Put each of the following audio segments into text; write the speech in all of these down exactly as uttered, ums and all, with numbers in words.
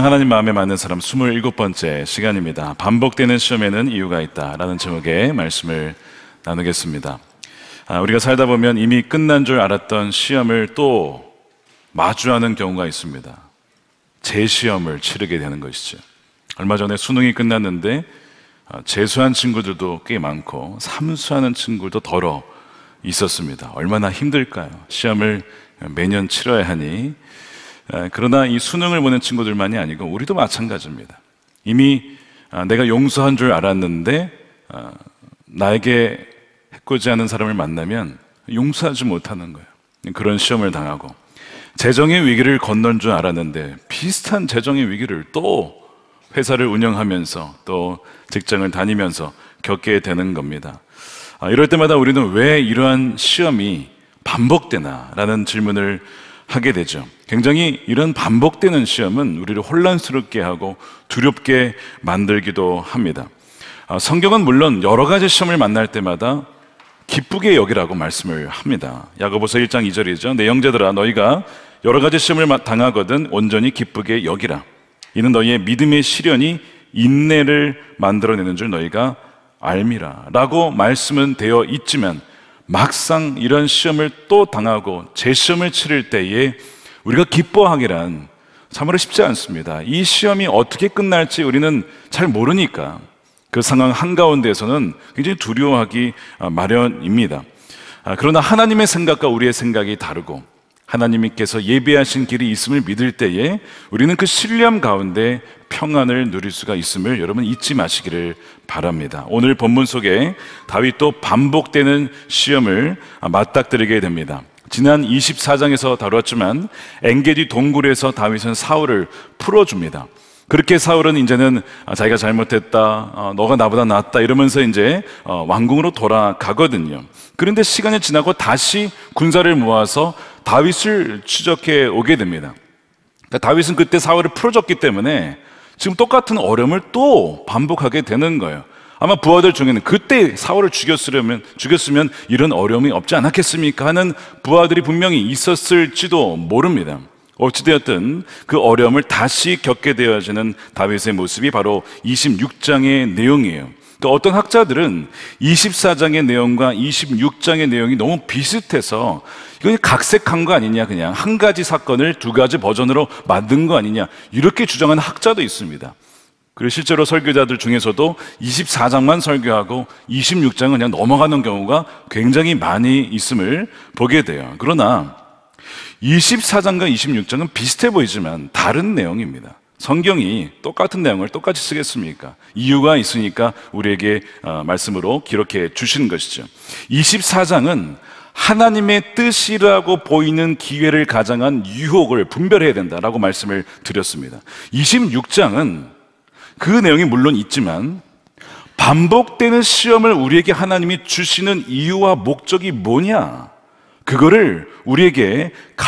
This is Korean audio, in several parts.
하나님 마음에 맞는 사람 스물일곱 번째 시간입니다. 반복되는 시험에는 이유가 있다라는 제목의 말씀을 나누겠습니다. 아, 우리가 살다 보면 이미 끝난 줄 알았던 시험을 또 마주하는 경우가 있습니다. 재시험을 치르게 되는 것이죠. 얼마 전에 수능이 끝났는데 재수한 친구들도 꽤 많고 삼수하는 친구도 덜어 있었습니다. 얼마나 힘들까요? 시험을 매년 치러야 하니. 그러나 이 수능을 보는 친구들만이 아니고 우리도 마찬가지입니다. 이미 내가 용서한 줄 알았는데 나에게 해코지 하는 사람을 만나면 용서하지 못하는 거예요. 그런 시험을 당하고, 재정의 위기를 건넌 줄 알았는데 비슷한 재정의 위기를 또 회사를 운영하면서 또 직장을 다니면서 겪게 되는 겁니다. 이럴 때마다 우리는 왜 이러한 시험이 반복되나 라는 질문을 하게 되죠. 굉장히 이런 반복되는 시험은 우리를 혼란스럽게 하고 두렵게 만들기도 합니다. 성경은 물론 여러 가지 시험을 만날 때마다 기쁘게 여기라고 말씀을 합니다. 야고보서 일 장 이 절이죠. 내 형제들아, 너희가 여러 가지 시험을 당하거든 온전히 기쁘게 여기라. 이는 너희의 믿음의 시련이 인내를 만들어내는 줄 너희가 알미라 라고 말씀은 되어 있지만, 막상 이런 시험을 또 당하고 재시험을 치를 때에 우리가 기뻐하기란 참으로 쉽지 않습니다. 이 시험이 어떻게 끝날지 우리는 잘 모르니까 그 상황 한가운데에서는 굉장히 두려워하기 마련입니다. 그러나 하나님의 생각과 우리의 생각이 다르고 하나님께서 예비하신 길이 있음을 믿을 때에 우리는 그 신뢰함 가운데 평안을 누릴 수가 있음을 여러분 잊지 마시기를 바랍니다. 오늘 본문 속에 다윗도 반복되는 시험을 맞닥뜨리게 됩니다. 지난 이십사 장에서 다뤘지만 엔게디 동굴에서 다윗은 사울을 풀어줍니다. 그렇게 사울은 이제는 자기가 잘못했다, 너가 나보다 낫다 이러면서 이제 왕궁으로 돌아가거든요. 그런데 시간이 지나고 다시 군사를 모아서 다윗을 추적해 오게 됩니다. 그러니까 다윗은 그때 사울을 풀어줬기 때문에 지금 똑같은 어려움을 또 반복하게 되는 거예요. 아마 부하들 중에는 그때 사울을 죽였으면, 죽였으면 이런 어려움이 없지 않았겠습니까 하는 부하들이 분명히 있었을지도 모릅니다. 어찌되었든 그 어려움을 다시 겪게 되어지는 다윗의 모습이 바로 이십육 장의 내용이에요. 또 어떤 학자들은 이십사 장의 내용과 이십육 장의 내용이 너무 비슷해서 이건 각색한 거 아니냐, 그냥 한 가지 사건을 두 가지 버전으로 만든 거 아니냐, 이렇게 주장하는 학자도 있습니다. 그리고 실제로 설교자들 중에서도 이십사 장만 설교하고 이십육 장은 그냥 넘어가는 경우가 굉장히 많이 있음을 보게 돼요. 그러나 이십사 장과 이십육 장은 비슷해 보이지만 다른 내용입니다. 성경이 똑같은 내용을 똑같이 쓰겠습니까? 이유가 있으니까 우리에게 말씀으로 기록해 주신 것이죠. 이십사 장은 하나님의 뜻이라고 보이는 기회를 가장한 유혹을 분별해야 된다라고 말씀을 드렸습니다. 이십육 장은 그 내용이 물론 있지만 반복되는 시험을 우리에게 하나님이 주시는 이유와 목적이 뭐냐, 그거를 우리에게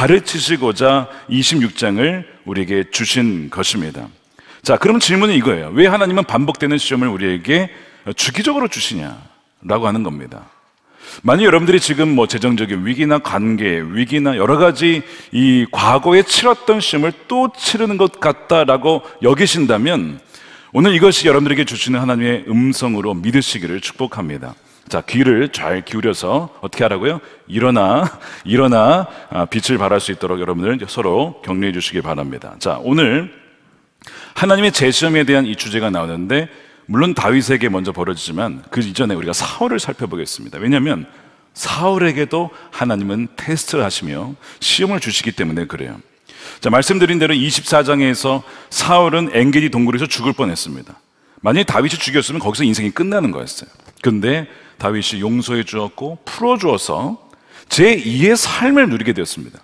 가르치시고자 이십육 장을 우리에게 주신 것입니다. 자, 그럼 질문은 이거예요. 왜 하나님은 반복되는 시험을 우리에게 주기적으로 주시냐라고 하는 겁니다. 만약 여러분들이 지금 뭐 재정적인 위기나 관계 위기나 여러 가지 이 과거에 치렀던 시험을 또 치르는 것 같다라고 여기신다면 오늘 이것이 여러분들에게 주시는 하나님의 음성으로 믿으시기를 축복합니다. 자, 귀를 잘 기울여서 어떻게 하라고요? 일어나, 일어나 빛을 발할 수 있도록 여러분들 서로 격려해 주시기 바랍니다. 자, 오늘 하나님의 재시험에 대한 이 주제가 나오는데, 물론 다윗에게 먼저 벌어지지만 그 이전에 우리가 사울을 살펴보겠습니다. 왜냐하면 사울에게도 하나님은 테스트를 하시며 시험을 주시기 때문에 그래요. 자, 말씀드린 대로 이십사 장에서 사울은 엔게디 동굴에서 죽을 뻔했습니다. 만약에 다윗이 죽였으면 거기서 인생이 끝나는 거였어요. 근데 다윗이 용서해 주었고 풀어 주어서 제이의 삶을 누리게 되었습니다.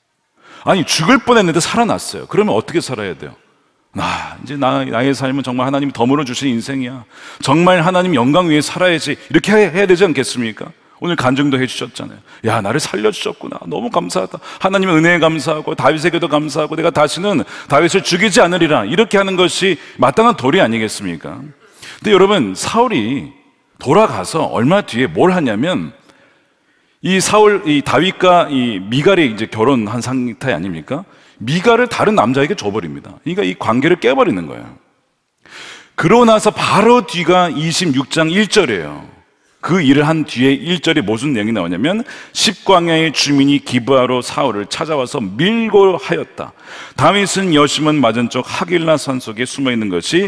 아니, 죽을 뻔했는데 살아났어요. 그러면 어떻게 살아야 돼요? 나 이제 나, 나의 삶은 정말 하나님이 덤으로 주신 인생이야, 정말 하나님 영광 위에 살아야지, 이렇게 해야 되지 않겠습니까? 오늘 간증도 해주셨잖아요. 야, 나를 살려주셨구나, 너무 감사하다, 하나님의 은혜에 감사하고 다윗에게도 감사하고 내가 다시는 다윗을 죽이지 않으리라, 이렇게 하는 것이 마땅한 도리 아니겠습니까? 근데 여러분, 사울이 돌아가서 얼마 뒤에 뭘 하냐면, 이 사울, 이 다윗과 이 미갈이 이제 결혼한 상태 아닙니까? 미갈을 다른 남자에게 줘버립니다. 그러니까 이 관계를 깨버리는 거예요. 그러고 나서 바로 뒤가 이십육 장 일 절이에요. 그 일을 한 뒤에 일 절에 무슨 내용이 나오냐면 십광야의 주민이 기브아로 사울을 찾아와서 밀고 하였다. 다윗은 여심은 맞은 쪽 하길라 산 속에 숨어있는 것이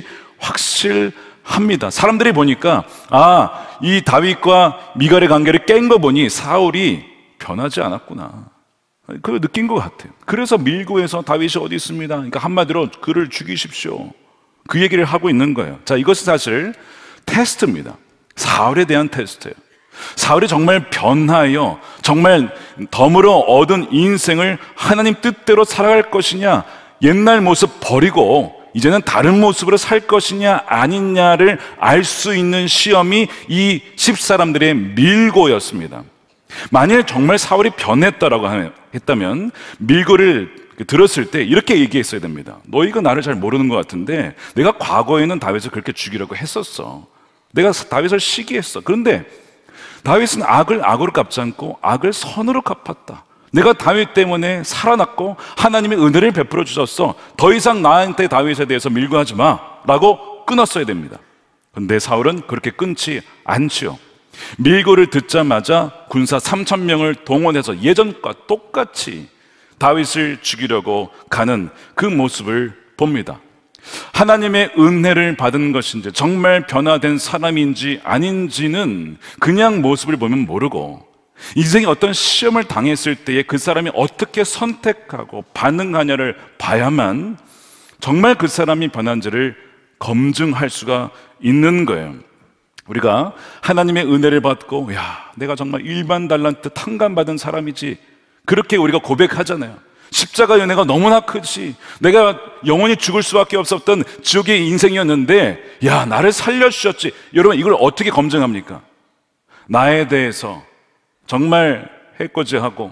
확실합니다. 사람들이 보니까 아, 이 다윗과 미갈의 관계를 깬 거 보니 사울이 변하지 않았구나, 그걸 느낀 것 같아요. 그래서 밀고 해서 다윗이 어디 있습니다, 그러니까 한마디로 그를 죽이십시오, 그 얘기를 하고 있는 거예요. 자, 이것은 사실 테스트입니다. 사울에 대한 테스트예요. 사울이 정말 변하여 정말 덤으로 얻은 인생을 하나님 뜻대로 살아갈 것이냐, 옛날 모습 버리고 이제는 다른 모습으로 살 것이냐 아니냐를 알 수 있는 시험이 이 십 사람들의 밀고였습니다. 만일 정말 사울이 변했다라고 했다면 밀고를 들었을 때 이렇게 얘기했어야 됩니다. 너희가 나를 잘 모르는 것 같은데 내가 과거에는 다윗을 그렇게 죽이려고 했었어. 내가 다윗을 시기했어. 그런데 다윗은 악을 악으로 갚지 않고 악을 선으로 갚았다. 내가 다윗 때문에 살아났고 하나님의 은혜를 베풀어 주셨어. 더 이상 나한테 다윗에 대해서 밀고하지 마 라고 끊었어야 됩니다. 그런데 사울은 그렇게 끊지 않지요. 밀고를 듣자마자 군사 삼천 명을 동원해서 예전과 똑같이 다윗을 죽이려고 가는 그 모습을 봅니다. 하나님의 은혜를 받은 것인지 정말 변화된 사람인지 아닌지는 그냥 모습을 보면 모르고 인생에 어떤 시험을 당했을 때에 그 사람이 어떻게 선택하고 반응하냐를 봐야만 정말 그 사람이 변한지를 검증할 수가 있는 거예요. 우리가 하나님의 은혜를 받고 야, 내가 정말 일반 달란트 탕감받은 사람이지, 그렇게 우리가 고백하잖아요. 십자가 은혜가 너무나 크지, 내가 영원히 죽을 수밖에 없었던 지옥의 인생이었는데 야, 나를 살려주셨지. 여러분, 이걸 어떻게 검증합니까? 나에 대해서 정말 해코지하고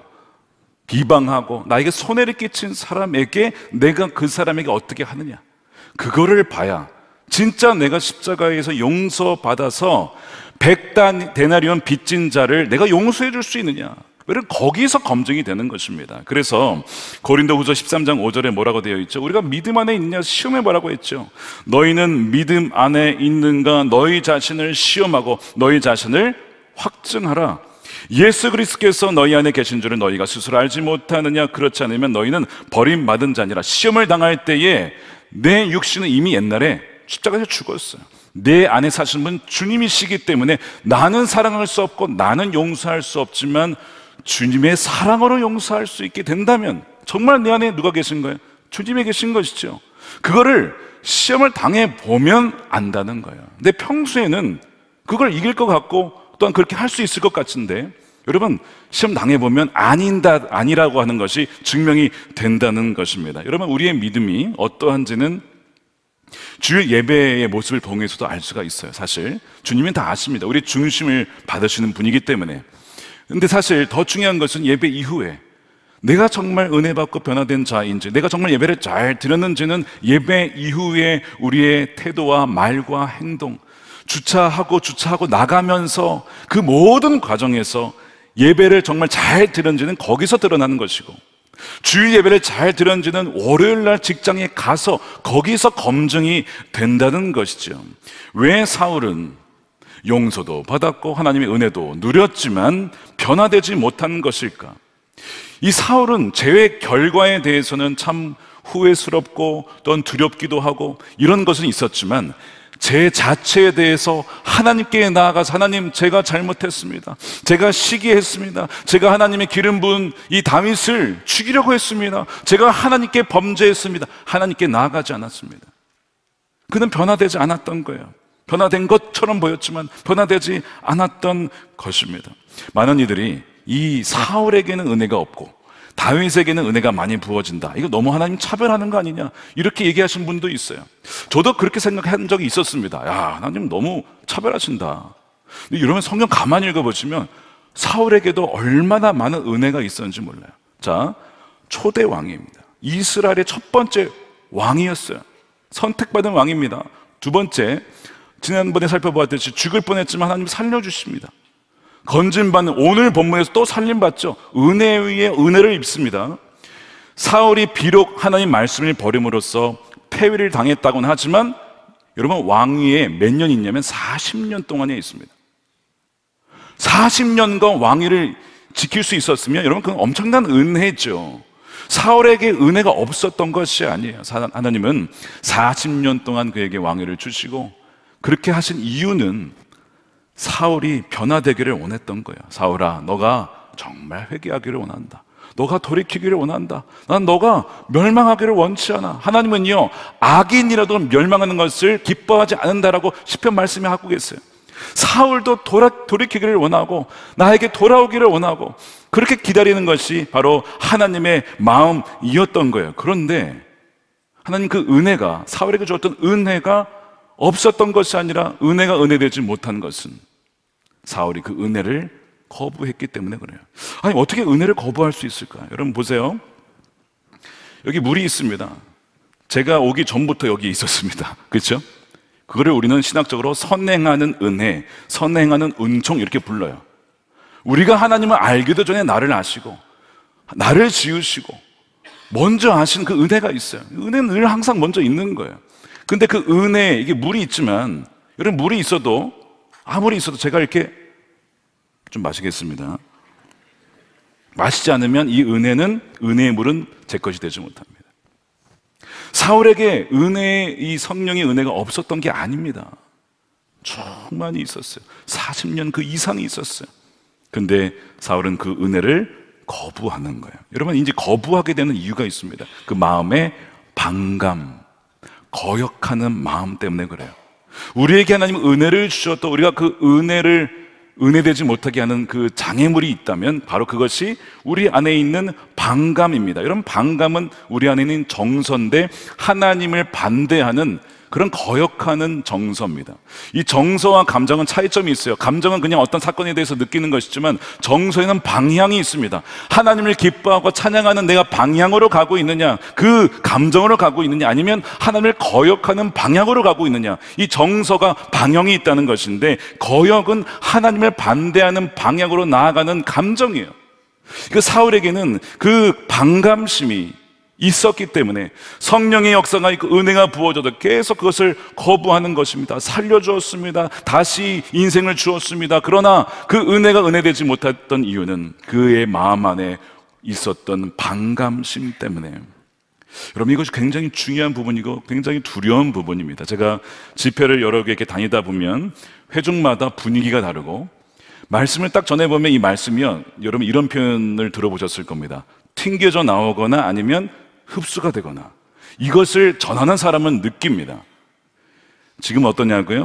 비방하고 나에게 손해를 끼친 사람에게 내가 그 사람에게 어떻게 하느냐, 그거를 봐야 진짜 내가 십자가에서 용서받아서 백 데나리온 빚진 자를 내가 용서해 줄 수 있느냐, 거기서 검증이 되는 것입니다. 그래서 고린도후서 십삼 장 오 절에 뭐라고 되어 있죠? 우리가 믿음 안에 있냐 시험해 보라고 했죠. 너희는 믿음 안에 있는가 너희 자신을 시험하고 너희 자신을 확증하라. 예수 그리스도께서 너희 안에 계신 줄을 너희가 스스로 알지 못하느냐? 그렇지 않으면 너희는 버림받은 자니라. 시험을 당할 때에 내 육신은 이미 옛날에 십자가에서 죽었어요. 내 안에 사시는 분 주님이시기 때문에 나는 사랑할 수 없고 나는 용서할 수 없지만 주님의 사랑으로 용서할 수 있게 된다면 정말 내 안에 누가 계신 거예요? 주님이 계신 것이죠. 그거를 시험을 당해보면 안다는 거예요. 근데 평소에는 그걸 이길 것 같고 또한 그렇게 할 수 있을 것 같은데, 여러분, 시험 당해보면 아닌다, 아니라고 하는 것이 증명이 된다는 것입니다. 여러분, 우리의 믿음이 어떠한지는 주일 예배의 모습을 통해서도 알 수가 있어요. 사실 주님은 다 아십니다. 우리 중심을 받으시는 분이기 때문에. 근데 사실 더 중요한 것은 예배 이후에 내가 정말 은혜 받고 변화된 자인지, 내가 정말 예배를 잘 드렸는지는 예배 이후에 우리의 태도와 말과 행동, 주차하고 주차하고 나가면서 그 모든 과정에서 예배를 정말 잘 드렸는지는 거기서 드러나는 것이고, 주일 예배를 잘 드렸는지는 월요일 날 직장에 가서 거기서 검증이 된다는 것이죠. 왜 사울은 용서도 받았고 하나님의 은혜도 누렸지만 변화되지 못한 것일까? 이 사울은 죄의 결과에 대해서는 참 후회스럽고 또는 두렵기도 하고 이런 것은 있었지만 제 자체에 대해서 하나님께 나아가서 하나님, 제가 잘못했습니다. 제가 시기했습니다. 제가 하나님의 기름 부은 이 다윗을 죽이려고 했습니다. 제가 하나님께 범죄했습니다. 하나님께 나아가지 않았습니다. 그는 변화되지 않았던 거예요. 변화된 것처럼 보였지만 변화되지 않았던 것입니다. 많은 이들이 이 사울에게는 은혜가 없고 다윗에게는 은혜가 많이 부어진다, 이거 너무 하나님 차별하는 거 아니냐, 이렇게 얘기하신 분도 있어요. 저도 그렇게 생각한 적이 있었습니다. 야, 하나님 너무 차별하신다. 근데 이러면 성경 가만히 읽어보시면 사울에게도 얼마나 많은 은혜가 있었는지 몰라요. 자, 초대 왕입니다. 이스라엘의 첫 번째 왕이었어요. 선택받은 왕입니다. 두 번째, 지난번에 살펴보았듯이 죽을 뻔했지만 하나님 살려주십니다. 건진받는, 오늘 본문에서 또 살림받죠. 은혜 위에 은혜를 입습니다. 사울이 비록 하나님 말씀을 버림으로써 폐위를 당했다고는 하지만 여러분, 왕위에 몇 년 있냐면 사십 년 동안에 있습니다. 사십 년간 왕위를 지킬 수 있었으면 여러분, 그건 엄청난 은혜죠. 사울에게 은혜가 없었던 것이 아니에요. 하나님은 사십 년 동안 그에게 왕위를 주시고 그렇게 하신 이유는 사울이 변화되기를 원했던 거예요. 사울아, 너가 정말 회개하기를 원한다. 너가 돌이키기를 원한다. 난 너가 멸망하기를 원치 않아. 하나님은요, 악인이라도 멸망하는 것을 기뻐하지 않는다라고 시편 말씀에 하고 계세요. 사울도 돌아, 돌이키기를 원하고 나에게 돌아오기를 원하고 그렇게 기다리는 것이 바로 하나님의 마음이었던 거예요. 그런데 하나님 그 은혜가, 사울에게 주었던 은혜가 없었던 것이 아니라 은혜가 은혜되지 못한 것은 사울이 그 은혜를 거부했기 때문에 그래요. 아니, 어떻게 은혜를 거부할 수 있을까? 여러분 보세요. 여기 물이 있습니다. 제가 오기 전부터 여기 있었습니다. 그렇죠? 그거를 우리는 신학적으로 선행하는 은혜, 선행하는 은총 이렇게 불러요. 우리가 하나님을 알기도 전에 나를 아시고 나를 지으시고 먼저 아신 그 은혜가 있어요. 은혜는 늘 항상 먼저 있는 거예요. 근데 그 은혜, 이게 물이 있지만 여러분, 물이 있어도 아무리 있어도 제가 이렇게 좀 마시겠습니다. 마시지 않으면 이 은혜는, 은혜의 물은 제 것이 되지 못합니다. 사울에게 은혜의, 이 성령의 은혜가 없었던 게 아닙니다. 충만히 있었어요. 사십 년 그 이상이 있었어요. 근데 사울은 그 은혜를 거부하는 거예요. 여러분, 이제 거부하게 되는 이유가 있습니다. 그 마음의 반감, 거역하는 마음 때문에 그래요. 우리에게 하나님은 은혜를 주셨고 우리가 그 은혜를 은혜되지 못하게 하는 그 장애물이 있다면 바로 그것이 우리 안에 있는 반감입니다. 여러분, 반감은 우리 안에 있는 정서인데 하나님을 반대하는 그런 거역하는 정서입니다. 이 정서와 감정은 차이점이 있어요. 감정은 그냥 어떤 사건에 대해서 느끼는 것이지만 정서에는 방향이 있습니다. 하나님을 기뻐하고 찬양하는 내가 방향으로 가고 있느냐, 그 감정으로 가고 있느냐, 아니면 하나님을 거역하는 방향으로 가고 있느냐, 이 정서가 방향이 있다는 것인데 거역은 하나님을 반대하는 방향으로 나아가는 감정이에요. 그 사울에게는 그 반감심이 있었기 때문에 성령의 역사가 있고 은혜가 부어져도 계속 그것을 거부하는 것입니다. 살려주었습니다. 다시 인생을 주었습니다. 그러나 그 은혜가 은혜되지 못했던 이유는 그의 마음 안에 있었던 반감심 때문에. 여러분, 이것이 굉장히 중요한 부분이고 굉장히 두려운 부분입니다. 제가 집회를 여러 개 이렇게 다니다 보면 회중마다 분위기가 다르고 말씀을 딱 전해보면 이 말씀이요, 여러분 이런 표현을 들어보셨을 겁니다. 튕겨져 나오거나 아니면 흡수가 되거나, 이것을 전하는 사람은 느낍니다. 지금 어떠냐고요?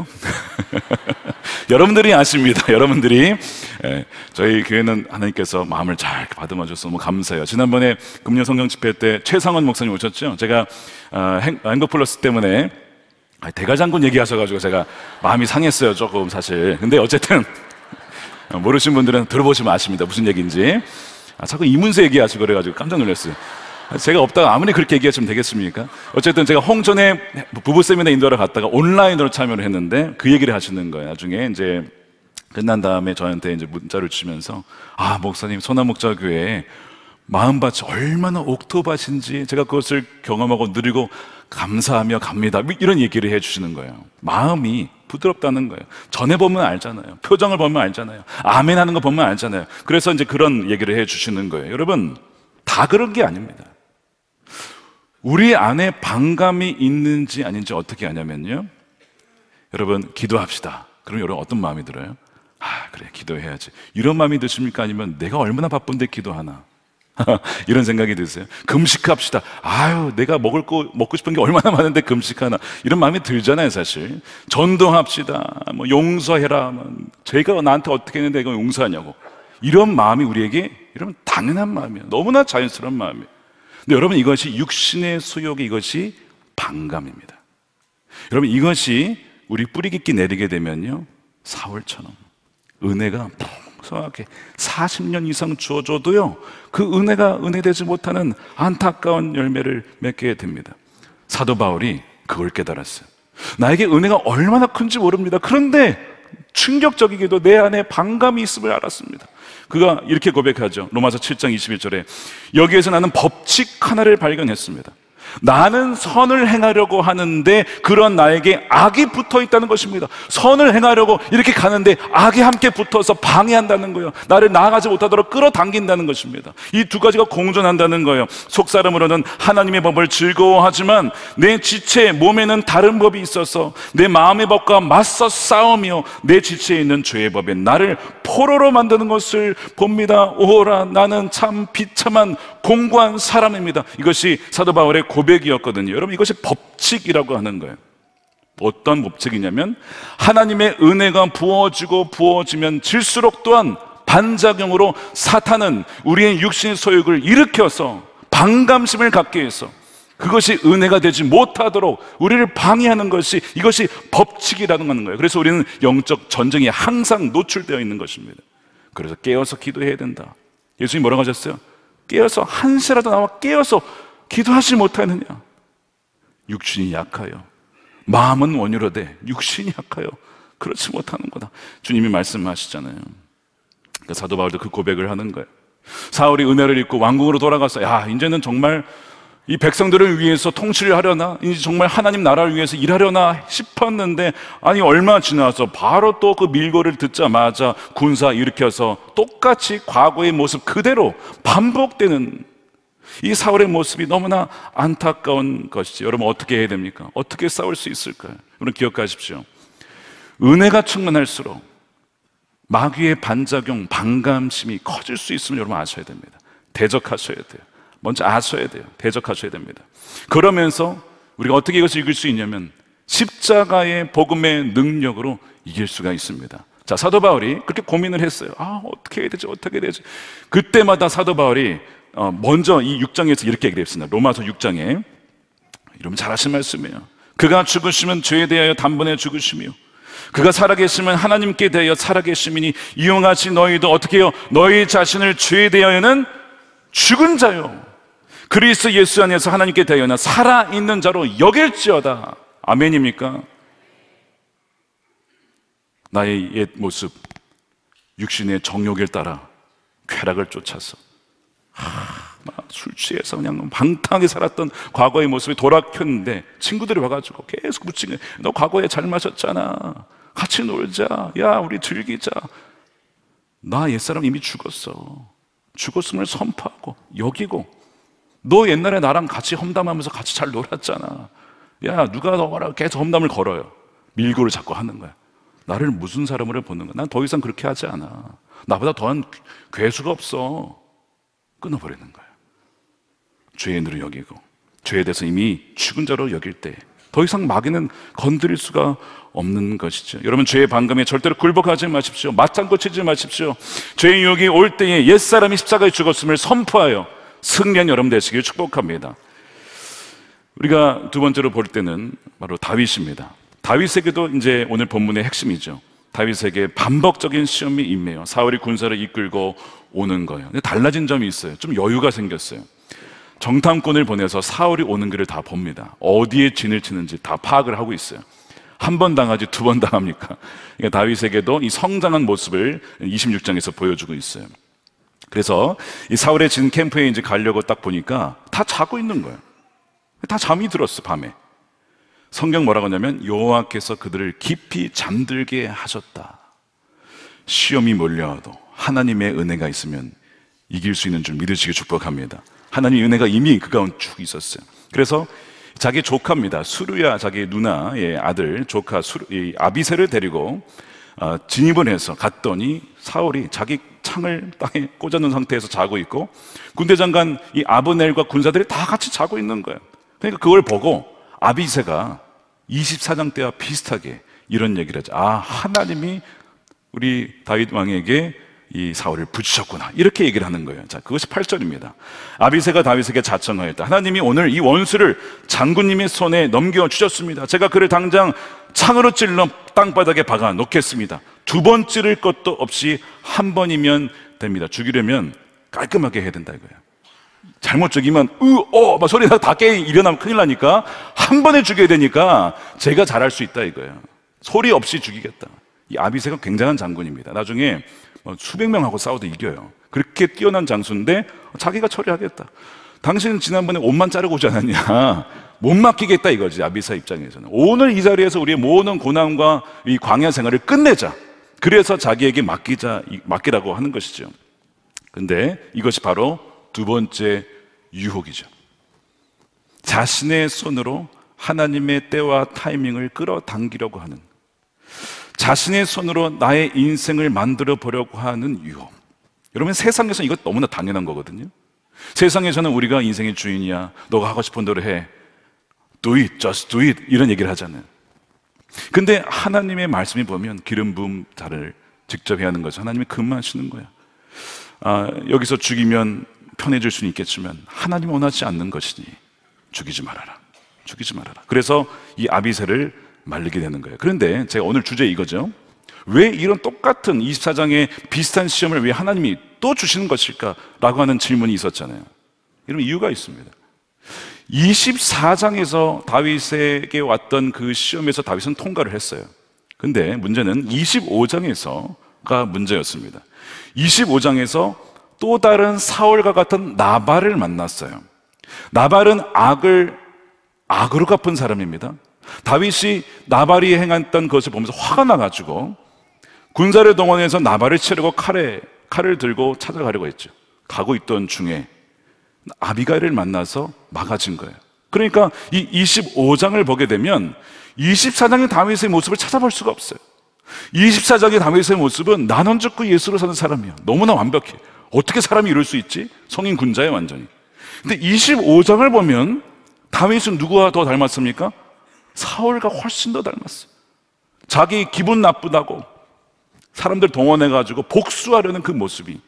여러분들이 아십니다. 여러분들이. 예, 저희 교회는 하나님께서 마음을 잘 받아마 줘서 너무 감사해요. 지난번에 금요 성경 집회 때 최상원 목사님 오셨죠? 제가 어, 행, 행복 플러스 때문에 대가장군 얘기하셔가지고 제가 마음이 상했어요, 조금 사실. 근데 어쨌든 모르신 분들은 들어보시면 아십니다, 무슨 얘기인지. 아, 자꾸 이문세 얘기하시고 그래가지고 깜짝 놀랐어요. 제가 없다가 아무리 그렇게 얘기하시면 되겠습니까? 어쨌든 제가 홍천에 부부 세미나 인도하러 갔다가 온라인으로 참여를 했는데 그 얘기를 하시는 거예요. 나중에 이제 끝난 다음에 저한테 이제 문자를 주시면서, 아, 목사님, 소나목자교회 마음밭이 얼마나 옥토밭인지 제가 그것을 경험하고 누리고 감사하며 갑니다, 이런 얘기를 해주시는 거예요. 마음이 부드럽다는 거예요. 전해보면 알잖아요. 표정을 보면 알잖아요. 아멘 하는 거 보면 알잖아요. 그래서 이제 그런 얘기를 해주시는 거예요. 여러분, 다 그런 게 아닙니다. 우리 안에 반감이 있는지 아닌지 어떻게 아냐면요, 여러분, 기도합시다. 그럼 여러분 어떤 마음이 들어요? 아, 그래, 기도해야지, 이런 마음이 드십니까? 아니면 내가 얼마나 바쁜데 기도하나 이런 생각이 드세요? 금식합시다. 아유, 내가 먹을 거 먹고 싶은 게 얼마나 많은데 금식하나, 이런 마음이 들잖아요. 사실 전도합시다. 뭐 용서해라. 뭐 제가 나한테 어떻게 했는데 이거 용서하냐고, 이런 마음이 우리에게 여러분 당연한 마음이에요. 너무나 자연스러운 마음이에요. 근데 여러분, 이것이 육신의 수욕이, 이것이 반감입니다. 여러분, 이것이 우리 뿌리 깊게 내리게 되면요, 사울처럼 은혜가 풍성하게 사십 년 이상 주어져도요, 그 은혜가 은혜되지 못하는 안타까운 열매를 맺게 됩니다. 사도 바울이 그걸 깨달았어요. 나에게 은혜가 얼마나 큰지 모릅니다. 그런데 충격적이게도 내 안에 반감이 있음을 알았습니다. 그가 이렇게 고백하죠. 로마서 칠 장 이십일 절에 여기에서 나는 법칙 하나를 발견했습니다. 나는 선을 행하려고 하는데 그런 나에게 악이 붙어 있다는 것입니다. 선을 행하려고 이렇게 가는데 악이 함께 붙어서 방해한다는 거예요. 나를 나아가지 못하도록 끌어당긴다는 것입니다. 이 두 가지가 공존한다는 거예요. 속사람으로는 하나님의 법을 즐거워하지만 내 지체 몸에는 다른 법이 있어서 내 마음의 법과 맞서 싸우며 내 지체에 있는 죄의 법에 나를 포로로 만드는 것을 봅니다. 오호라, 나는 참 비참한 공고한 사람입니다. 이것이 사도 바울의 고백이었거든요. 여러분, 이것이 법칙이라고 하는 거예요. 어떤 법칙이냐면 하나님의 은혜가 부어지고 부어지면 질수록 또한 반작용으로 사탄은 우리의 육신의 소욕을 일으켜서 반감심을 갖게 해서 그것이 은혜가 되지 못하도록 우리를 방해하는 것이, 이것이 법칙이라는 거예요. 그래서 우리는 영적 전쟁에 항상 노출되어 있는 것입니다. 그래서 깨어서 기도해야 된다. 예수님 뭐라고 하셨어요? 깨어서 한 시라도 나와 깨어서 기도하지 못하느냐. 육신이 약하여 마음은 원유로되 육신이 약하여 그렇지 못하는 거다. 주님이 말씀하시잖아요. 그러니까 사도 바울도 그 고백을 하는 거예요. 사울이 은혜를 입고 왕궁으로 돌아가서 야, 이제는 정말 이 백성들을 위해서 통치를 하려나, 이제 정말 하나님 나라를 위해서 일하려나 싶었는데, 아니 얼마 지나서 바로 또 그 밀고를 듣자마자 군사 일으켜서 똑같이 과거의 모습 그대로 반복되는 이 사울의 모습이 너무나 안타까운 것이지. 여러분, 어떻게 해야 됩니까? 어떻게 싸울 수 있을까요? 여러분, 기억하십시오. 은혜가 충만할수록 마귀의 반작용, 반감심이 커질 수 있음을 여러분 아셔야 됩니다. 대적하셔야 돼요. 먼저 아셔야 돼요. 대적하셔야 됩니다. 그러면서 우리가 어떻게 이것을 이길 수 있냐면 십자가의 복음의 능력으로 이길 수가 있습니다. 자, 사도 바울이 그렇게 고민을 했어요. 아, 어떻게 해야 되지? 어떻게 해야 되지? 그때마다 사도 바울이 어, 먼저 이 육 장에서 이렇게 얘기했습니다. 로마서 육 장에, 이러면 잘하신 말씀이에요. 그가 죽으시면 죄에 대하여 단번에 죽으시며 그가 살아계시면 하나님께 대하여 살아계심이니 이와 같이 너희도 어떻게 해요? 너희 자신을 죄에 대하여는 죽은 자요 그리스도 예수 안에서 하나님께 대하여는 살아있는 자로 여길지어다. 아멘입니까? 나의 옛 모습, 육신의 정욕을 따라 쾌락을 쫓아서 막 술 취해서 그냥 방탕하게 살았던 과거의 모습이 돌아켰는데 친구들이 와가지고 계속 묻힌 거예요. 너 과거에 잘 마셨잖아. 같이 놀자. 야, 우리 즐기자. 나 옛사람 이미 죽었어. 죽었음을 선포하고 여기고, 너 옛날에 나랑 같이 험담하면서 같이 잘 놀았잖아. 야, 누가 너랑 계속 험담을 걸어요. 밀고를 자꾸 하는 거야. 나를 무슨 사람으로 보는 거야. 난 더 이상 그렇게 하지 않아. 나보다 더한 괴수가 없어. 끊어버리는 거야. 죄인으로 여기고 죄에 대해서 이미 죽은 자로 여길 때 더 이상 마귀는 건드릴 수가 없는 것이죠. 여러분, 죄의 반감에 절대로 굴복하지 마십시오. 맞장구 치지 마십시오. 죄의 유혹이 올 때에 옛사람이 십자가에 죽었음을 선포하여 승리한 여러분 되시길 축복합니다. 우리가 두 번째로 볼 때는 바로 다윗입니다. 다윗에게도 이제 오늘 본문의 핵심이죠. 다윗에게 반복적인 시험이 임해요. 사울이 군사를 이끌고 오는 거예요. 근데 달라진 점이 있어요. 좀 여유가 생겼어요. 정탐꾼을 보내서 사울이 오는 길을 다 봅니다. 어디에 진을 치는지 다 파악을 하고 있어요. 한 번 당하지 두 번 당합니까? 그러니까 다윗에게도 이 성장한 모습을 이십육 장에서 보여주고 있어요. 그래서 이 사울의 진 캠프에 이제 가려고 딱 보니까 다 자고 있는 거예요. 다 잠이 들었어, 밤에. 성경 뭐라고 하냐면 여호와께서 그들을 깊이 잠들게 하셨다. 시험이 몰려와도 하나님의 은혜가 있으면 이길 수 있는 줄 믿으시길 축복합니다. 하나님의 은혜가 이미 그 가운데 쭉 있었어요. 그래서 자기 조카입니다. 수루야, 자기 누나의 아들 조카 수루, 이 아비새를 데리고 어, 진입을 해서 갔더니 사울이 자기 창을 땅에 꽂아놓은 상태에서 자고 있고 군대 장관 이 아브넬과 군사들이 다 같이 자고 있는 거예요. 그러니까 그걸 보고 아비새가 이십사 장 때와 비슷하게 이런 얘기를 하죠. 아, 하나님이 우리 다윗 왕에게 이 사울을 붙이셨구나, 이렇게 얘기를 하는 거예요. 자, 그것이 팔 절입니다. 아비새가 다윗에게 자청하였다. 하나님이 오늘 이 원수를 장군님의 손에 넘겨주셨습니다. 제가 그를 당장 창으로 찔러 땅바닥에 박아 놓겠습니다. 두 번 찌를 것도 없이 한 번이면 됩니다. 죽이려면 깔끔하게 해야 된다 이거예요. 잘못 죽이면 으, 어, 막 소리가 다 깨 일어나면 큰일 나니까 한 번에 죽여야 되니까 제가 잘할 수 있다 이거예요. 소리 없이 죽이겠다. 이 아비새가 굉장한 장군입니다. 나중에 뭐 수백 명하고 싸워도 이겨요. 그렇게 뛰어난 장수인데 자기가 처리하겠다. 당신은 지난번에 옷만 자르고 오지 않았냐, 못 맡기겠다 이거지. 아비새 입장에서는 오늘 이 자리에서 우리의 모든 고난과 이 광야 생활을 끝내자, 그래서 자기에게 맡기자, 맡기라고 하는 것이죠. 근데 이것이 바로 두 번째 유혹이죠. 자신의 손으로 하나님의 때와 타이밍을 끌어당기려고 하는, 자신의 손으로 나의 인생을 만들어 보려고 하는 유혹. 여러분, 세상에서는 이것 너무나 당연한 거거든요. 세상에서는 우리가 인생의 주인이야, 너가 하고 싶은 대로 해, do it, just do it, 이런 얘기를 하잖아요. 근데 하나님의 말씀이 보면 기름 부음 자를 직접 해야 하는 거죠. 하나님이 근무하시는 거야. 아, 여기서 죽이면 편해질 수는 있겠지만 하나님이 원하지 않는 것이니 죽이지 말아라, 죽이지 말아라. 그래서 이 아비새를 말리게 되는 거예요. 그런데 제가 오늘 주제 이거죠. 왜 이런 똑같은 이십사 장의 비슷한 시험을 왜 하나님이 또 주시는 것일까? 라고 하는 질문이 있었잖아요. 이런 이유가 있습니다. 이십사 장에서 다윗에게 왔던 그 시험에서 다윗은 통과를 했어요. 근데 문제는 이십오 장에서가 문제였습니다. 이십오 장에서 또 다른 사울과 같은 나발을 만났어요. 나발은 악을 악으로 갚은 사람입니다. 다윗이 나발이 행했던 것을 보면서 화가 나가지고 군사를 동원해서 나발을 치려고 칼에, 칼을 들고 찾아가려고 했죠. 가고 있던 중에 아비가일을 만나서 막아진 거예요. 그러니까 이 이십오 장을 보게 되면 이십사 장의 다윗의 모습을 찾아볼 수가 없어요. 이십사 장의 다윗의 모습은 나는 죽고 예수로 사는 사람이야. 너무나 완벽해. 어떻게 사람이 이럴 수 있지? 성인 군자예요, 완전히. 근데 이십오 장을 보면 다윗은 누구와 더 닮았습니까? 사울과 훨씬 더 닮았어요. 자기 기분 나쁘다고 사람들 동원해가지고 복수하려는 그 모습이,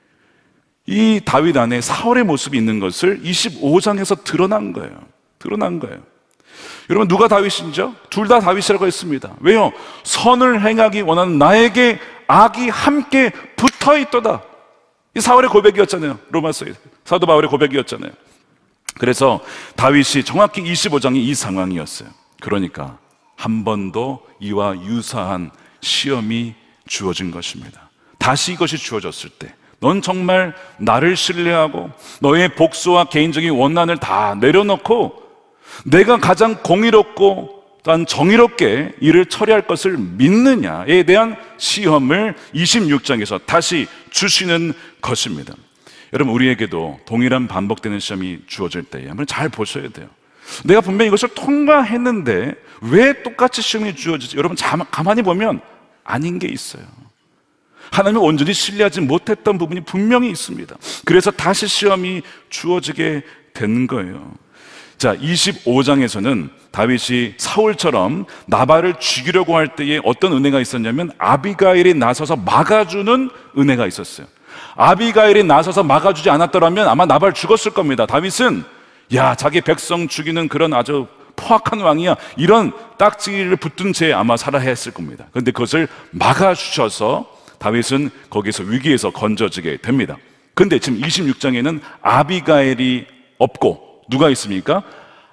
이 다윗 안에 사울의 모습이 있는 것을 이십오 장에서 드러난 거예요. 드러난 거예요. 여러분, 누가 다윗인지요? 둘 다 다윗이라고 했습니다. 왜요? 선을 행하기 원하는 나에게 악이 함께 붙어 있도다. 이 사울의 고백이었잖아요. 로마서에 사도 바울의 고백이었잖아요. 그래서 다윗이 정확히 이십오 장이 이 상황이었어요. 그러니까 한 번 더 이와 유사한 시험이 주어진 것입니다. 다시 이것이 주어졌을 때 넌 정말 나를 신뢰하고 너의 복수와 개인적인 원한을 다 내려놓고 내가 가장 공의롭고 또한 정의롭게 일을 처리할 것을 믿느냐에 대한 시험을 이십육 장에서 다시 주시는 것입니다. 여러분, 우리에게도 동일한 반복되는 시험이 주어질 때에 한번 잘 보셔야 돼요. 내가 분명히 이것을 통과했는데 왜 똑같이 시험이 주어지지? 여러분, 가만히 보면 아닌 게 있어요. 하나님을 온전히 신뢰하지 못했던 부분이 분명히 있습니다. 그래서 다시 시험이 주어지게 된 거예요. 자, 이십오 장에서는 다윗이 사울처럼 나발을 죽이려고 할 때에 어떤 은혜가 있었냐면 아비가일이 나서서 막아주는 은혜가 있었어요. 아비가일이 나서서 막아주지 않았더라면 아마 나발 죽었을 겁니다. 다윗은 야, 자기 백성 죽이는 그런 아주 포악한 왕이야, 이런 딱지를 붙든 채 아마 살아야 했을 겁니다. 그런데 그것을 막아주셔서 다윗은 거기서 위기에서 건져지게 됩니다. 근데 지금 이십육 장에는 아비가일이 없고 누가 있습니까?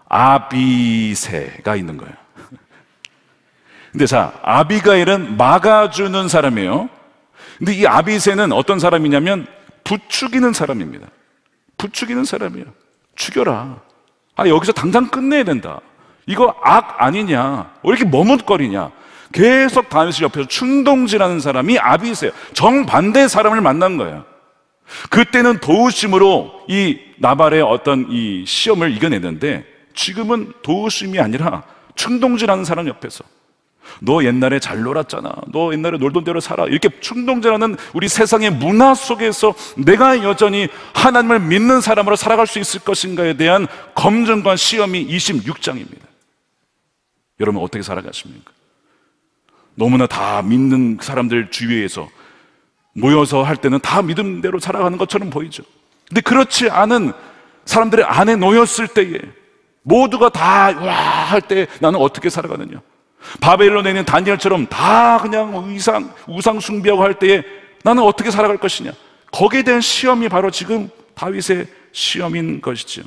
아비새가 있는 거예요. 근데 자, 아비가일은 막아주는 사람이에요. 근데 이 아비새는 어떤 사람이냐면 부추기는 사람입니다. 부추기는 사람이에요. 죽여라. 아, 여기서 당장 끝내야 된다. 이거 악 아니냐? 왜 이렇게 머뭇거리냐? 계속 다윗을 옆에서 충동질하는 사람이 아비새예요. 정반대의 사람을 만난 거예요. 그때는 도우심으로 이 나발의 어떤 이 시험을 이겨내는데 지금은 도우심이 아니라 충동질하는 사람 옆에서 너 옛날에 잘 놀았잖아, 너 옛날에 놀던 대로 살아, 이렇게 충동질하는 우리 세상의 문화 속에서 내가 여전히 하나님을 믿는 사람으로 살아갈 수 있을 것인가에 대한 검증과 시험이 이십육 장입니다. 여러분, 어떻게 살아가십니까? 너무나 다 믿는 사람들 주위에서 모여서 할 때는 다 믿음대로 살아가는 것처럼 보이죠. 근데 그렇지 않은 사람들의 안에 놓였을 때에 모두가 다 와 할 때 나는 어떻게 살아가느냐? 바벨론에 있는 다니엘처럼 다 그냥 우상, 우상 숭배하고 할 때에 나는 어떻게 살아갈 것이냐? 거기에 대한 시험이 바로 지금 다윗의 시험인 것이죠.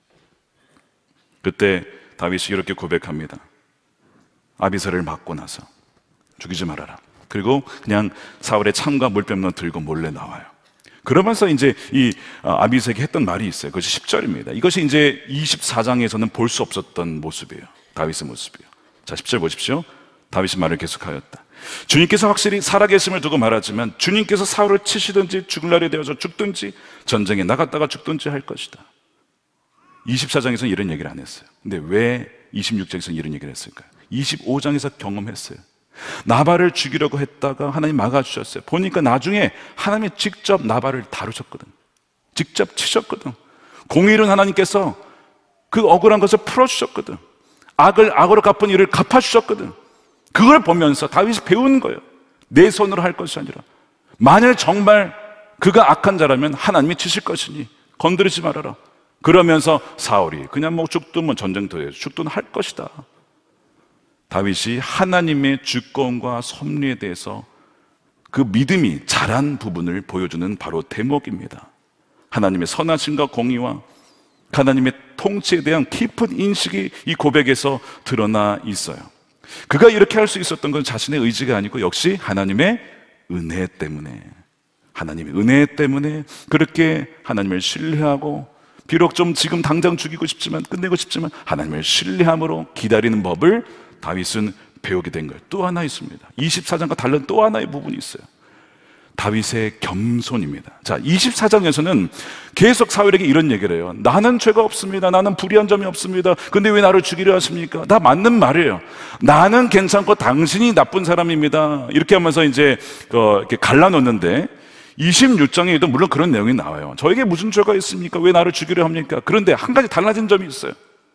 그때 다윗이 이렇게 고백합니다. 아비새를 맞고 나서 죽이지 말아라. 그리고 그냥 사울의 창과 물병만 들고 몰래 나와요. 그러면서 이제 이 아비새에게 했던 말이 있어요. 그것이 십 절입니다. 이것이 이제 이십사 장에서는 볼 수 없었던 모습이에요. 다윗의 모습이에요. 자, 십 절 보십시오. 다윗이 말을 계속하였다. 주님께서 확실히 살아계심을 두고 말하지만 주님께서 사울을 치시든지 죽을 날이 되어서 죽든지 전쟁에 나갔다가 죽든지 할 것이다. 이십사 장에서는 이런 얘기를 안 했어요. 근데 왜 이십육 장에서는 이런 얘기를 했을까요? 이십오 장에서 경험했어요. 나발을 죽이려고 했다가 하나님 막아주셨어요. 보니까 나중에 하나님이 직접 나발을 다루셨거든. 직접 치셨거든. 공의로운 하나님께서 그 억울한 것을 풀어주셨거든. 악을 악으로 갚은 일을 갚아주셨거든. 그걸 보면서 다윗이 배운 거예요. 내 손으로 할 것이 아니라 만일 정말 그가 악한 자라면 하나님이 치실 것이니 건드리지 말아라. 그러면서 사울이 그냥 뭐 죽든 뭐 전쟁터에 죽든 할 것이다. 다윗이 하나님의 주권과 섭리에 대해서 그 믿음이 자란 부분을 보여주는 바로 대목입니다. 하나님의 선하심과 공의와 하나님의 통치에 대한 깊은 인식이 이 고백에서 드러나 있어요. 그가 이렇게 할 수 있었던 건 자신의 의지가 아니고 역시 하나님의 은혜 때문에, 하나님의 은혜 때문에 그렇게 하나님을 신뢰하고, 비록 좀 지금 당장 죽이고 싶지만, 끝내고 싶지만 하나님을 신뢰함으로 기다리는 법을 다윗은 배우게 된 거예요. 또 하나 있습니다. 이십사 장과 다른 또 하나의 부분이 있어요. 다윗의 겸손입니다. 자, 이십사 장에서는 계속 사울에게 이런 얘기를 해요. 나는 죄가 없습니다. 나는 불의한 점이 없습니다. 근데 왜 나를 죽이려 하십니까? 다 맞는 말이에요. 나는 괜찮고 당신이 나쁜 사람입니다. 이렇게 하면서 이제 이렇게 갈라놓는데, 이십육 장에도 물론 그런 내용이 나와요. 저에게 무슨 죄가 있습니까? 왜 나를 죽이려 합니까? 그런데 한 가지 달라진 점이 있어요.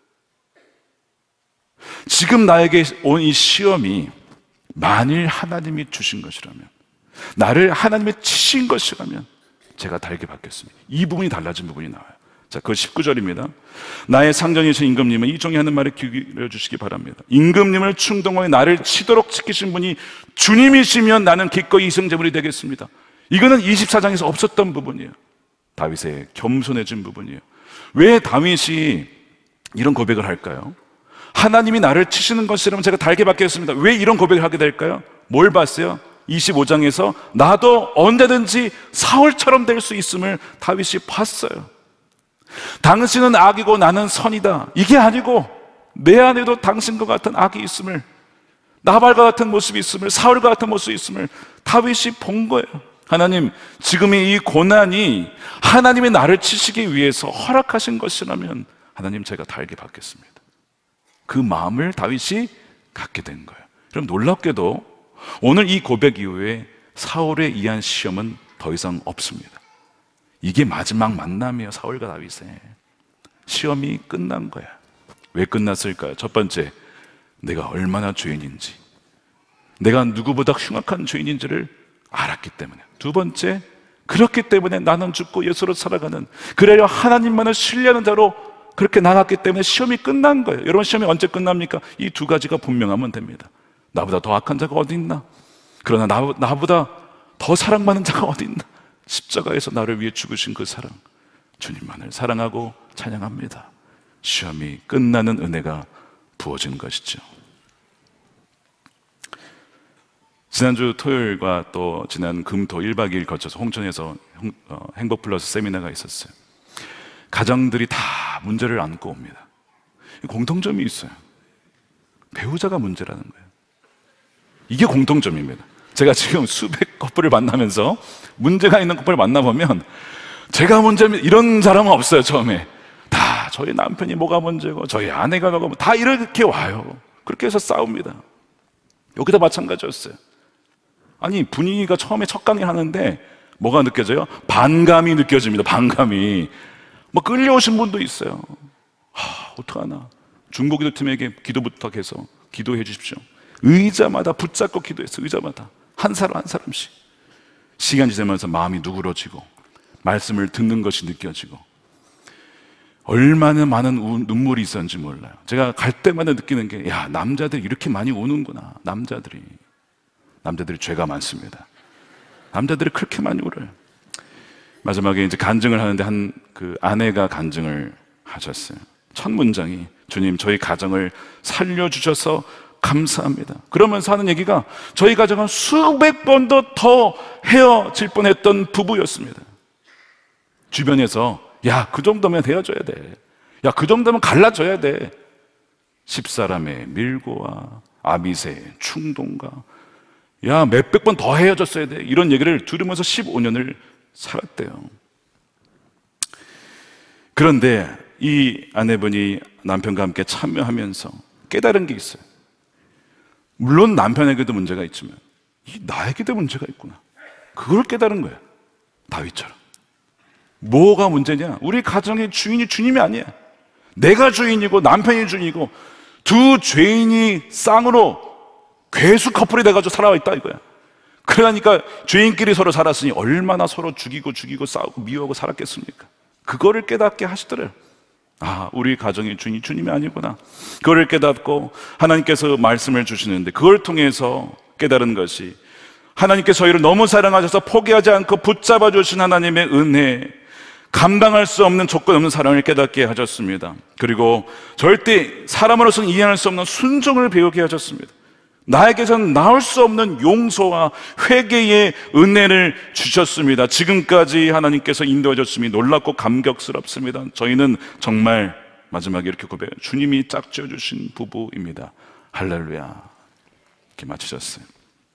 지금 나에게 온 이 시험이 만일 하나님이 주신 것이라면, 나를 하나님이 치신 것이라면 제가 달게 받겠습니다. 이 부분이 달라진 부분이 나와요. 자, 그 십구 절입니다. 나의 상전이신 임금님은 이 종이 하는 말에 귀 기울여 주시기 바랍니다. 임금님을 충동하여 나를 치도록 지키신 분이 주님이시면 나는 기꺼이 이승제물이 되겠습니다. 이거는 이십사 장에서 없었던 부분이에요. 다윗의 겸손해진 부분이에요. 왜 다윗이 이런 고백을 할까요? 하나님이 나를 치시는 것이라면 제가 달게 받겠습니다. 왜 이런 고백을 하게 될까요? 뭘 봤어요? 이십오 장에서 나도 언제든지 사울처럼 될 수 있음을 다윗이 봤어요. 당신은 악이고 나는 선이다, 이게 아니고 내 안에도 당신과 같은 악이 있음을, 나발과 같은 모습이 있음을, 사울과 같은 모습이 있음을 다윗이 본 거예요. 하나님, 지금의 이 고난이 하나님이 나를 치시기 위해서 허락하신 것이라면 하나님, 제가 달게 받겠습니다. 그 마음을 다윗이 갖게 된 거예요. 그럼 놀랍게도 오늘 이 고백 이후에 사울에 의한 시험은 더 이상 없습니다. 이게 마지막 만남이에요. 사울과 다윗의 시험이 끝난 거야. 왜 끝났을까요? 첫 번째, 내가 얼마나 죄인인지, 내가 누구보다 흉악한 죄인인지를 알았기 때문에. 두 번째, 그렇기 때문에 나는 죽고 예수로 살아가는, 그래야 하나님만을 신뢰하는 자로 그렇게 나갔기 때문에 시험이 끝난 거예요. 여러분, 시험이 언제 끝납니까? 이 두 가지가 분명하면 됩니다. 나보다 더 악한 자가 어디 있나? 그러나 나, 나보다 더 사랑받는 자가 어디 있나? 십자가에서 나를 위해 죽으신 그 사랑, 주님만을 사랑하고 찬양합니다. 시험이 끝나는 은혜가 부어진 것이죠. 지난주 토요일과 또 지난 금, 토 일 박 이 일 거쳐서 홍천에서 행복 플러스 세미나가 있었어요. 가정들이 다 문제를 안고 옵니다. 공통점이 있어요. 배우자가 문제라는 거예요. 이게 공통점입니다. 제가 지금 수백 커플을 만나면서 문제가 있는 커플을 만나보면 제가 문제입니다, 이런 사람은 없어요. 처음에 다 저희 남편이 뭐가 문제고 저희 아내가 뭐가 문제고 다 이렇게 와요. 그렇게 해서 싸웁니다. 여기도 마찬가지였어요. 아니, 분위기가 처음에 첫 강의 하는데 뭐가 느껴져요? 반감이 느껴집니다. 반감이. 뭐 끌려오신 분도 있어요. 하, 어떡하나. 중보기도 팀에게 기도 부탁해서 기도해 주십시오. 의자마다 붙잡고 기도했어요. 의자마다 한 사람 한 사람씩. 시간이 지나면서 마음이 누그러지고 말씀을 듣는 것이 느껴지고 얼마나 많은 우, 눈물이 있었는지 몰라요. 제가 갈 때마다 느끼는 게, 야, 남자들이 이렇게 많이 우는구나. 남자들이 남자들이 죄가 많습니다. 남자들이 그렇게 많이 울어요. 마지막에 이제 간증을 하는데 한 그 아내가 간증을 하셨어요. 첫 문장이, 주님, 저희 가정을 살려주셔서 감사합니다. 그러면서 하는 얘기가 저희 가정은 수백 번도 더 헤어질 뻔했던 부부였습니다. 주변에서 야, 그 정도면 헤어져야 돼. 야, 그 정도면 갈라져야 돼. 십사람의 밀고와 아비새의 충동과 야, 몇백 번 더 헤어졌어야 돼. 이런 얘기를 들으면서 십오 년을 살았대요. 그런데 이 아내분이 남편과 함께 참여하면서 깨달은 게 있어요. 물론 남편에게도 문제가 있지만 이 나에게도 문제가 있구나. 그걸 깨달은 거예요. 다윗처럼. 뭐가 문제냐? 우리 가정의 주인이 주님이 아니야. 내가 주인이고 남편이 주인이고 두 죄인이 쌍으로 괴수 커플이 돼가지고 살아있다 이거야. 그러니까 죄인끼리 서로 살았으니 얼마나 서로 죽이고 죽이고 싸우고 미워하고 살았겠습니까? 그거를 깨닫게 하시더래요. 아, 우리 가정의 주인이 주님이 아니구나. 그거를 깨닫고 하나님께서 말씀을 주시는데 그걸 통해서 깨달은 것이 하나님께서 저희를 너무 사랑하셔서 포기하지 않고 붙잡아 주신 하나님의 은혜, 감당할 수 없는 조건 없는 사랑을 깨닫게 하셨습니다. 그리고 절대 사람으로서는 이해할 수 없는 순종을 배우게 하셨습니다. 나에게서는 나올 수 없는 용서와 회개의 은혜를 주셨습니다. 지금까지 하나님께서 인도해 줬음이 놀랍고 감격스럽습니다. 저희는 정말 마지막에 이렇게 고백해요. 주님이 짝지어 주신 부부입니다. 할렐루야. 이렇게 마치셨어요.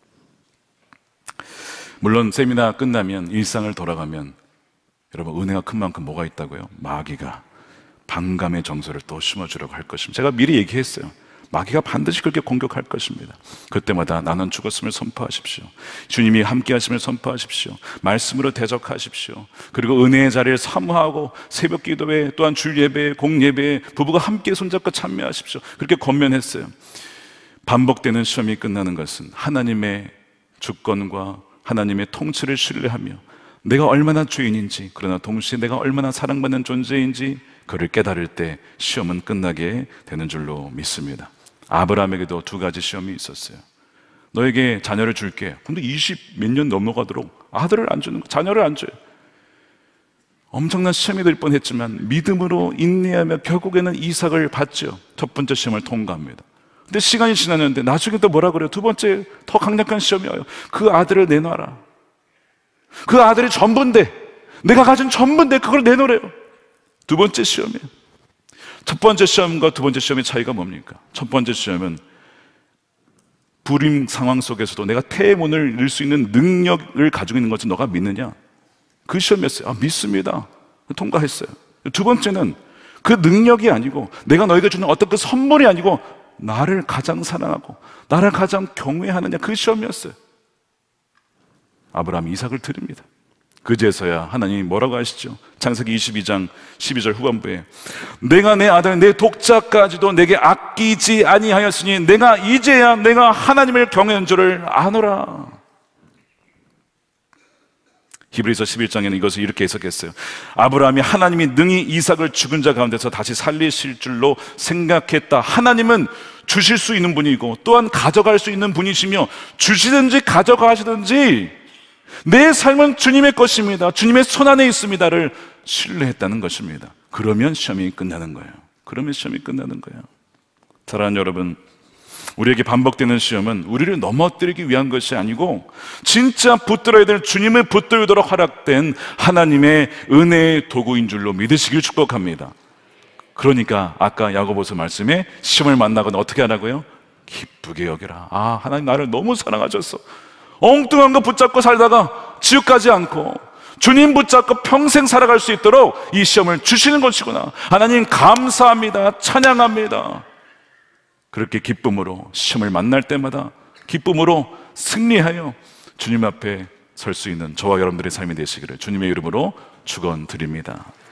물론 세미나 끝나면 일상을 돌아가면 여러분 은혜가 큰 만큼 뭐가 있다고요? 마귀가 반감의 정서를 또 심어주려고 할 것입니다. 제가 미리 얘기했어요. 마귀가 반드시 그렇게 공격할 것입니다. 그때마다 나는 죽었음을 선포하십시오. 주님이 함께 하심을 선포하십시오. 말씀으로 대적하십시오. 그리고 은혜의 자리를 사모하고 새벽 기도회 또한 줄 예배, 공 예배에 부부가 함께 손잡고 참여하십시오. 그렇게 권면했어요. 반복되는 시험이 끝나는 것은 하나님의 주권과 하나님의 통치를 신뢰하며 내가 얼마나 죄인인지, 그러나 동시에 내가 얼마나 사랑받는 존재인지 그를 깨달을 때 시험은 끝나게 되는 줄로 믿습니다. 아브라함에게도 두 가지 시험이 있었어요. 너에게 자녀를 줄게. 근데 이십 몇 년 넘어가도록 아들을 안 주는 거, 자녀를 안 줘요. 엄청난 시험이 될 뻔했지만 믿음으로 인내하며 결국에는 이삭을 받죠. 첫 번째 시험을 통과합니다. 근데 시간이 지났는데 나중에 또 뭐라 그래요? 두 번째 더 강력한 시험이 와요. 그 아들을 내놔라. 그 아들이 전부인데, 내가 가진 전부인데 그걸 내놓으래요. 두 번째 시험이에요. 첫 번째 시험과 두 번째 시험의 차이가 뭡니까? 첫 번째 시험은 불임 상황 속에서도 내가 태의 문을 열 수 있는 능력을 가지고 있는 것을 너가 믿느냐? 그 시험이었어요. 아, 믿습니다. 통과했어요. 두 번째는 그 능력이 아니고 내가 너에게 주는 어떤 그 선물이 아니고 나를 가장 사랑하고 나를 가장 경외하느냐, 그 시험이었어요. 아브라함이 이삭을 드립니다. 그제서야 하나님이 뭐라고 하시죠? 창세기 이십이 장 십이 절 후반부에 내가 내 아들 내 독자까지도 내게 아끼지 아니하였으니 내가 이제야 내가 하나님을 경외한 줄을 아노라. 히브리서 십일 장에는 이것을 이렇게 해석했어요. 아브라함이 하나님이 능히 이삭을 죽은 자 가운데서 다시 살리실 줄로 생각했다. 하나님은 주실 수 있는 분이고 또한 가져갈 수 있는 분이시며 주시든지 가져가시든지 내 삶은 주님의 것입니다. 주님의 손 안에 있습니다를 신뢰했다는 것입니다. 그러면 시험이 끝나는 거예요. 그러면 시험이 끝나는 거예요. 사랑하는 여러분, 우리에게 반복되는 시험은 우리를 넘어뜨리기 위한 것이 아니고 진짜 붙들어야 될 주님을 붙들도록 허락된 하나님의 은혜의 도구인 줄로 믿으시길 축복합니다. 그러니까 아까 야고보서 말씀에 시험을 만나거나 어떻게 하라고요? 기쁘게 여겨라. 아, 하나님 나를 너무 사랑하셨어. 엉뚱한 거 붙잡고 살다가 지옥 가지 않고 주님 붙잡고 평생 살아갈 수 있도록 이 시험을 주시는 것이구나. 하나님 감사합니다. 찬양합니다. 그렇게 기쁨으로 시험을 만날 때마다 기쁨으로 승리하여 주님 앞에 설 수 있는 저와 여러분들의 삶이 되시기를 주님의 이름으로 축원드립니다.